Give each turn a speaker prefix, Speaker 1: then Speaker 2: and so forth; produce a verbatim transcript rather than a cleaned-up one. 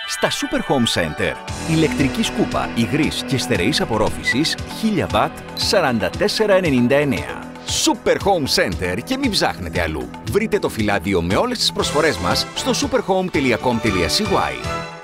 Speaker 1: Στα Super Home Center. Ηλεκτρική σκούπα υγρής και στερεής απορρόφησης χίλια βατ σαράντα τέσσερα ενενήντα εννέα. Super Home Center και μην ψάχνετε αλλού. Βρείτε το φυλάδιο με όλες τις προσφορές μας στο superhome τελεία com τελεία cy.